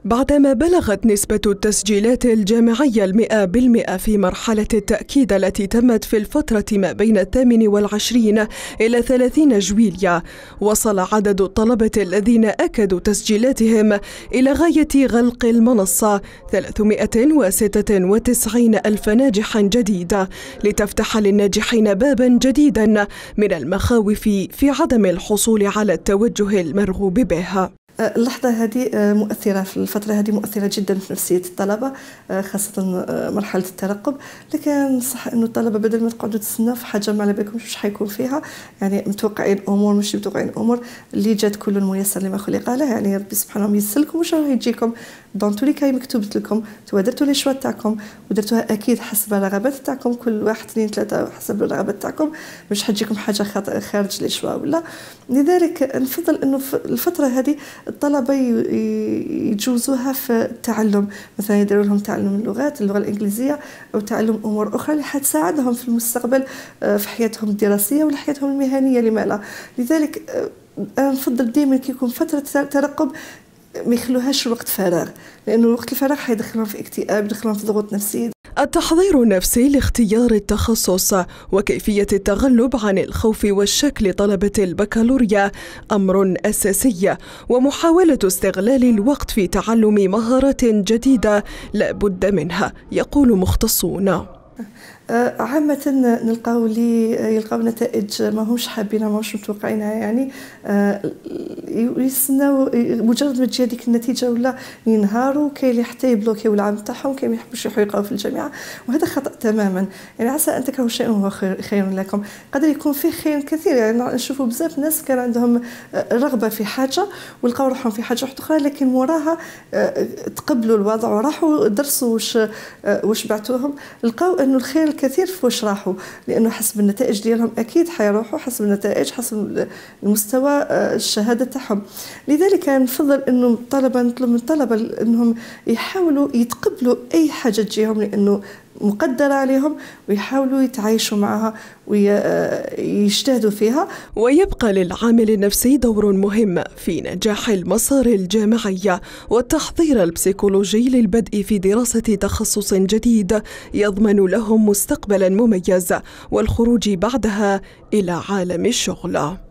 بعدما بلغت نسبة التسجيلات الجامعية 100% في مرحلة التأكيد التي تمت في الفترة ما بين 28 إلى 30 جويليا، وصل عدد الطلبة الذين أكدوا تسجيلاتهم إلى غاية غلق المنصة 396 ألف ناجح جديد، لتفتح للناجحين بابا جديدا من المخاوف في عدم الحصول على التوجه المرغوب به. اللحظة هذه مؤثرة، في الفترة هذه مؤثرة جدا في نفسية الطلبة، خاصة مرحلة الترقب. لكن صح إنه الطلبة بدل ما تقعدوا تستناو في حاجة ما على بالكمش واش حيكون فيها، يعني متوقعين أمور مش متوقعين أمور، اللي جات كل ميسر لما خلق له، يعني ربي سبحانه ميسر لكم واش راه يجيكم. دون تو لي كاي مكتوبت لكم، نتوما درتوا لي شوا تاعكم ودرتوها أكيد حسب الرغبات تاعكم، كل واحد اثنين ثلاثة حسب الرغبات تاعكم، مش حتجيكم حاجة خارج لي شوا ولا. لذلك نفضل إنه في الفترة هذه الطلبة يجوزوها في التعلم، مثلا يديروا لهم تعلم اللغات، اللغة الإنجليزية، أو تعلم أمور أخرى اللي حتساعدهم في المستقبل في حياتهم الدراسية ولا حياتهم المهنية لما لا. لذلك أنا نفضل دائما كي يكون فترة ترقب ما يخلوهاش وقت فراغ، لأنه وقت الفراغ حيدخلهم في اكتئاب، يدخلهم في ضغوط نفسية. التحضير النفسي لاختيار التخصص وكيفية التغلب عن الخوف والشك لطلبة البكالوريا أمر أساسي، ومحاولة استغلال الوقت في تعلم مهارات جديدة لا بد منها، يقول مختصون. عامة نلقاو يلقاو نتائج ما همش حابينها، ما همش متوقعينها، يعني يستناو مجرد ما تجي هذيك النتيجة ولا ينهاروا، كاين اللي حتى يبلوكيو العام تاعهم، كاين ما يحبوش يلقاو في الجامعة، وهذا خطأ تماما. يعني عسى أن تكرهوا شيئا وهو خير لكم، قدر يكون فيه خير كثير. يعني نشوفوا بزاف ناس كان عندهم رغبة في حاجة ولقاو روحهم في حاجة أخرى، لكن وراها تقبلوا الوضع وراحوا درسوا واش بعتوهم، لقاو أنه الخير الكثير في واش راحوا، لأنه حسب النتائج ديالهم أكيد حيروحوا حسب النتائج، حسب المستوى الشهادة تاعهم. لذلك نفضل أنه الطلبة نطلب من الطلبة أنهم يحاولوا يتقبلوا أي حاجة تجيهم، لأنه مقدرة عليهم، ويحاولوا يتعايشوا معها ويجتهدوا فيها. ويبقى للعامل النفسي دور مهم في نجاح المسار الجامعي والتحضير البسيكولوجي للبدء في دراسة تخصص جديد يضمن لهم مستقبلا مميز والخروج بعدها إلى عالم الشغل.